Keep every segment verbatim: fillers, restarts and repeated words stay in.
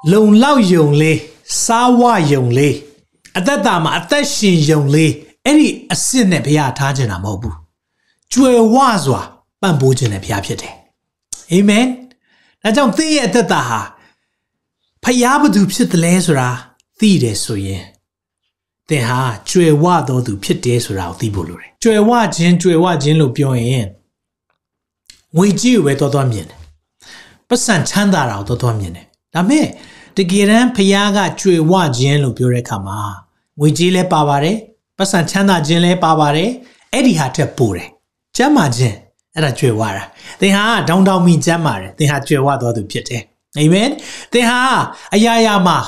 လုံလောက်ယုံလေးစားဝယုံလေးအသက်တာမှာအသက်ရှင်ယုံလေးအဲ့ဒီအစ်စ်နဲ့ဘုရားထားခြင်းတာမဟုတ်ဘူးကျွယ်ဝစွာပံ့ပိုးခြင်းနဲ့ဘုရားဖြစ်တယ်အာမင်ဒါကြောင့်သင်ရဲ့အသက်တာဟာဘုရားဘသူဖြစ်တယ်လဲဆိုတာသိတယ်ဆိုရင်သင်ဟာကျွယ်ဝတော်သူဖြစ်တယ်ဆိုတာကိုသိဖို့လိုတယ်ကျွယ်ဝခြင်းကျွယ်ဝခြင်းလို့ပြောရင်ငွေကြီးကိုပဲတော်တော်မြင်တယ်ပတ်စံချမ်းသာတာကိုတော်တော်မြင်တယ်ဒါမဲ့တကယ်တမ်းဖခင်ကကြွေဝခြင်းလို့ပြောတဲ့အခါမှာငွေကြီးလည်းပါပါတယ်ပတ်စံချမ်းသာခြင်းလည်းပါပါတယ်အဲ့ဒီဟာထက်ပိုတယ်ကျမ်းမာခြင်းအဲ့ဒါကြွေဝတာသင်ဟာဒေါင်းတောင်းမိကျမ်းမာတယ်သင်ဟာကြွေဝတော်သူဖြစ်တယ်အာမင်သင်ဟာအရာရာမှာ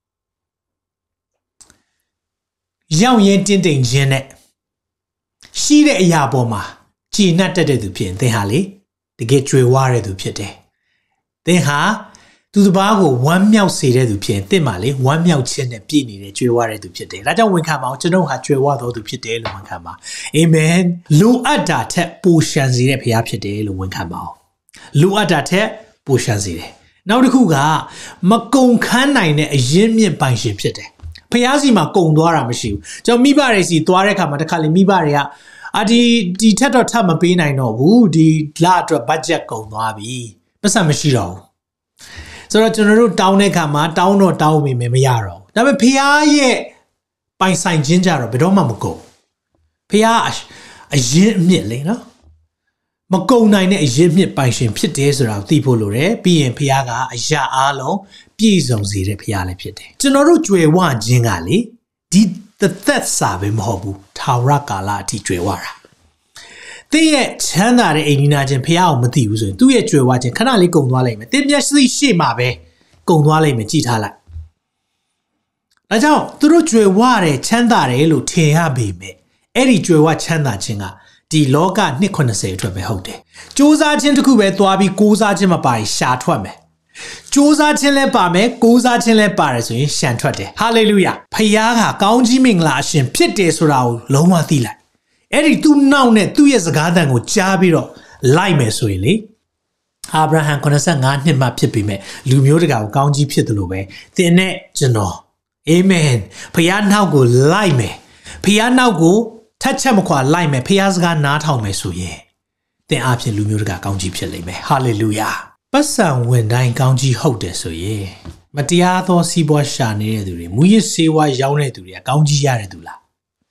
ရောက်ရင်တင်းတိမ်ခြင်းနဲ့ရှိတဲ့အရာပေါ်မှာကြည်နပ်တတ်တဲ့သူဖြစ်ရင်သင်ဟာလေတကယ်ကြွေဝတဲ့သူဖြစ်တယ်သင်ဟာသူတစ်ပါးကိုဝမ်းမြောက်စေတဲ့သူဖြစ်ရင်သင်မှာလေဝမ်းမြောက်ခြင်းနဲ့ပြည့်နေတဲ့ကြွေဝတဲ့သူဖြစ်တယ်ဒါကြောင့်ဝန်ခံပါအောင်ကျွန်တော်ဟာကြွေဝတော်သူဖြစ်တယ်လို့ဝန်ခံပါအာမင်လိုအပ်တာထက်ပိုရှံစေတဲ့ဘုရားဖြစ်တယ်လို့ဝန်ခံပါအောင်လိုအပ်တာထက်ပိုရှံစေတယ်နောက်တစ်ခုကမကုံခန်းနိုင်တဲ့အရင်းမြစ်ပိုင်ရှင်ဖြစ်တယ်ဖျားစီမှာကုံသွားတာမရှိဘူးကျွန်တော်မိဘတွေစီသွားတဲ့အခါမှာတစ်ခါလေမိဘတွေကအာဒီဒီထက်တော့ထပ်မပေးနိုင်တော့ဘူးဒီလအတွက် budget ကုံသွားပြီပတ်စံမရှိတော့ဘူးဆိုတော့ကျွန်တော်တို့တောင်းတဲ့အခါမှာတောင်းတော့တောင်းမိမယ်မရတော့ဘူးဒါပေမဲ့ဖျားရဲ့ပိုင်ဆိုင်ခြင်းကြတော့ဘယ်တော့မှမကုံဖျားအရင်အမြင့်လေနော်မကုံနိုင်တဲ့အရင်မြင့်ပိုင်ရှင်ဖြစ်တယ်ဆိုတာကိုသိဖို့လိုတယ်ပြီးရင်ဖျားကအရာအားလုံးပြည့်စုံစေတဲ့ဖျားလည်းဖြစ်တယ်ကျွန်တော်တို့ကြွယ်ဝခြင်းကလေဒီသက်စာပဲမဟုတ်ဘူးထာဝရကာလအထိကြွယ်ဝတာသင်ရဲ့ချမ်းသာတဲ့အိမ်နီးနားချင်းဖះအောင်မသိဘူးဆိုရင်သူ့ရဲ့ကြွယ်ဝခြင်းခဏလေးကုန်သွားလိမ့်မယ်သင်မျက်စိရှေ့မှာပဲကုန်သွားလိမ့်မယ်ကြည့်ထားလိုက်ဒါကြောင့်သူတို့ကြွယ်ဝတယ်ချမ်းသာတယ်လို့ထင်ရပေမဲ့အဲ့ဒီကြွယ်ဝချမ်းသာခြင်းကဒီလောကနှစ်ခုနှစ်ဆယ်အတွက်ပဲဟုတ်တယ်စူးစမ်းခြင်းတစ်ခုပဲသွားပြီးကိုးစားခြင်းမပါရင်ရှာထွက်မယ်စူးစမ်းခြင်းလည်းပါမယ်ကိုးစားခြင်းလည်းပါတယ်ဆိုရင်ရှံထွက်တယ်ဟာလေလုယာဖခင်ကကောင်းကြီးမင်္ဂလာအရှင်ဖြစ်တယ်ဆိုတာကိုလုံးဝသိလိုက်အဲ့ဒီသူ့နောက်နဲ့သူ့ရဲ့စကားသံကိုကြားပြီးတော့လိုက်မယ်ဆိုရင်လေအာဗြဟံခုနစ်ဆယ့်ငါးနှစ်မှဖြစ်ပြီးမဲ့လူမျိုးတကာကိုကောင်းကြီးဖြစ်တယ်လို့ပဲသင်နဲ့ကျွန်တော်အာမင်ဖခင်နောက်ကိုလိုက်မယ်ဖခင်နောက်ကိုထက်ချက်မခွာလိုက်မယ်ဖခင်စကားနားထောင်မယ်ဆိုရင်သင်အဖြစ်လူမျိုးတကာကောင်းကြီးဖြစ်လိမ့်မယ်ဟာလေလုယာပတ်စံဝင်တိုင်းကောင်းကြီးဟုတ်တယ်ဆိုရင်မတရားသောစီးပွားရှာနေတဲ့သူတွေမူရစ်ဆေးဝါးရောင်းတဲ့သူတွေကကောင်းကြီးရတဲ့သူလား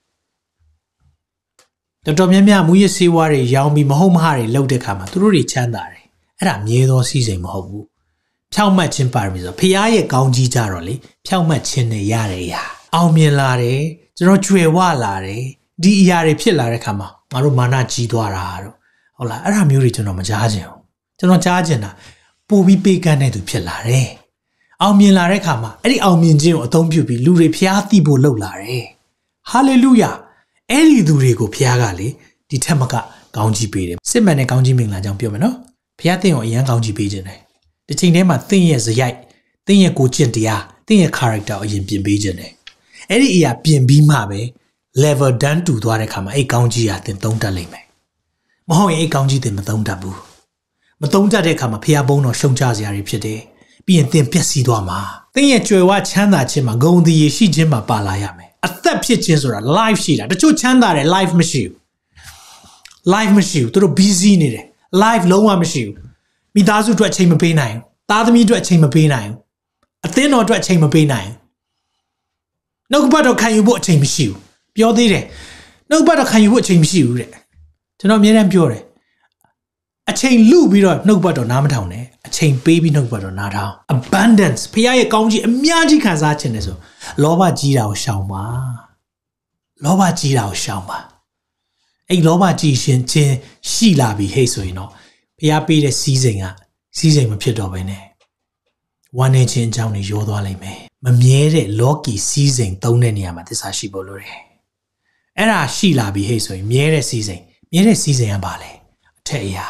တော်တော်များများမူရစ်ဆေးဝါးတွေရောင်းပြီးမဟုတ်မဟတွေလုပ်တဲ့ခါမှာသူတို့တွေချမ်းသာတယ်အဲ့ဒါမြဲသောစီးစိမ်မဟုတ်ဘူးဖြောင့်မတ်ခြင်းပါရမီဆိုဖခင်ရဲ့ကောင်းကြီးကြတော့လေဖြောင့်မတ်ခြင်းနဲ့ရတဲ့အရာအောင်မြင်လာတယ်ကျွန်တော်ကြွယ်ဝလာတယ်ဒီအရာတွေဖြစ်လာတဲ့ခါမှာငါတို့မာနကြီးသွားတာတော့ဟုတ်လားအဲ့ဒါမျိုးတွေကျွန်တော်မကြားချင်ဘူးကျွန်တော်ကြားချင်တာပို့ပြီးပေးကမ်းတဲ့သူဖြစ်လာတယ်အောင်မြင်လာတဲ့ခါမှာအဲ့ဒီအောင်မြင်ခြင်းကိုအသုံးပြုပြီးလူတွေဖျားသိဖို့လုပ်လာတယ်ဟာလေလုယာအဲ့ဒီသူတွေကိုဖျားကလေဒီထက်မကကောင်းကြီးပေးတယ်စစ်မှန်တဲ့ကောင်းကြီးမင်္ဂလာကြောင့်ပြောမယ်နော်ဖျားသင်ကိုအရန်ကောင်းကြီးပေးခြင်းတယ်ဒီချိန်ထဲမှာသင်ရဲ့ဇယိုက်သင်ရဲ့ကိုကျင့်တရားသင်ရဲ့ character ကိုအရင်ပြင်ပေးခြင်းတယ်အဲ့ဒီအရာပြင်ပြီးမှပဲ level တန်းတူသွားတဲ့ခါမှာအဲ့ကောင်းကြီးဟာသင်သုံးတတ်လိမ့်မယ်မဟုတ်ရင်အဲ့ကောင်းကြီးသင်မသုံးတတ်ဘူးမသုံးတတ်တဲ့အခါမှာဖျားဘုံတော်ရှုံချစရာတွေဖြစ်တယ်ပြီးရင်သင်ပျက်စီးသွားမှာသင်ရဲ့ကြွယ်ဝချမ်းသာခြင်းမှာဂုဏ်သရေရှိခြင်းမှာပါလာရမယ်အသက်ဖြစ်ခြင်းဆိုတာ life ရှိတာတချို့ချမ်းသာတယ် life မရှိဘူး life မရှိဘူးသူတို့ busy နေတယ် life လုံးဝမရှိဘူးမိသားစုအတွက်အချိန်မပေးနိုင်ဘူးသားသမီးအတွက်အချိန်မပေးနိုင်ဘူးအသင်းတော်အတွက်အချိန်မပေးနိုင်ဘူးနှုတ်ကပတ်တော်ခံယူဖို့အချိန်မရှိဘူးပြောသေးတယ်နှုတ်ကပတ်တော်ခံယူဖို့အချိန်မရှိဘူးတဲ့ကျွန်တော်အမြဲတမ်းပြောတယ်အချိန်လူပြီးတော့နှုတ်ပတ်တော်နားမထောင်နဲ့အချိန်ပေးပြီးနှုတ်ပတ်တော်နားထောင် abundance ဖခင်ရဲ့ကောင်းကြီးအများကြီးခံစားခြင်းနဲ့ဆိုလောဘကြီးတာကိုရှောင်ပါလောဘကြီးတာကိုရှောင်ပါအဲ့လောဘကြီးရှင်ချင်းရှိလာပြီဟဲ့ဆိုရင်တော့ဖခင်ပေးတဲ့စီးစိမ်ကစီးစိမ်မဖြစ်တော့ဘဲနဲ့ဝမ်းနေခြင်းအကြောင်းတွေရောသွားလိမ့်မယ်မမြဲတဲ့လောကီစီးစိမ်သုံးတဲ့နေရာမှာသစ္စာရှိဖို့လိုတယ်အဲ့ဒါရှိလာပြီဟဲ့ဆိုရင်မြဲတဲ့စီးစိမ်မြဲတဲ့စီးစိမ်ကပါလေအထက်အရာ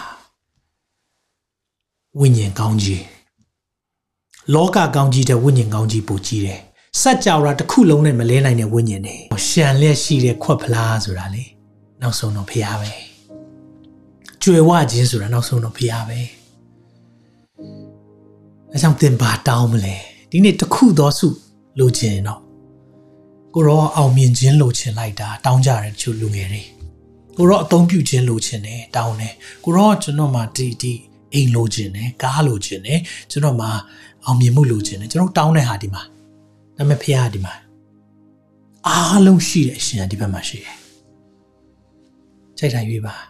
ဝိညာဉ်ကောင်းကြီးလောကကောင်းကြီးတဲ့ဝိညာဉ်ကောင်းကြီးပိုကြီးတယ်စัจ java တစ်ခုလုံးနဲ့မလဲနိုင်တဲ့ဝိညာဉ်တွေရှံလျက်ရှိတဲ့ခွက်ဖလားဆိုတာလေနောက်ဆုံးတော့ဖျားပဲကြွယ်ဝခြင်းဆိုတာနောက်ဆုံးတော့ဖျားပဲအဲကြောင့်သင်ပါတောင်းမလဲဒီနေ့တစ်ခုသောစုလိုချင်တော့ကိုရောအောင်မြင်ခြင်းလိုချင်လိုက်တာတောင်းကြတယ်တချို့လူငယ်တွေကိုရောအသုံးပြုခြင်းလိုချင်တယ်တောင်းတယ်ကိုရောကျွန်တော်မှဒီဒီအိမ်လိုချင်တယ်ကားလိုချင်တယ်ကျွန်တော်မှအောင်မြင်မှုလိုချင်တယ်ကျွန်တော်တောင်းတဲ့ဟာဒီမှာဒါပေမဲ့ဖခင်ဒီမှာအားလုံးရှိတဲ့အရှင်ဒီဘက်မှာရှိတယ်စိတ်ထိုင်ရွေးပါ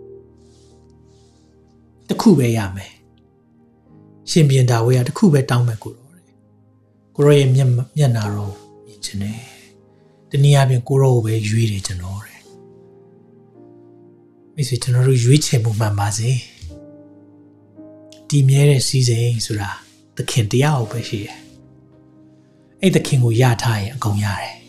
တစ်ခုပဲရမယ်ရှင်ပြန်တာဝေးကတစ်ခုပဲတောင်းမယ်ကိုရောကိုရောရဲ့မျက်မျက်နာတော့မြင်ချင်တယ်တနည်းအားဖြင့်ကိုရောကိုပဲရွေးတယ်ကျွန်တော်တဲ့မိတ်ဆွေကျွန်တော်တို့ရွေးချယ်မှုမှန်ပါစေဒီမြဲတဲ့စီးစိမ်ဆိုတာသခင်တရားကိုပဲရှိတယ်အဲ့သခင်ကိုရထားရင်အကုန်ရတယ်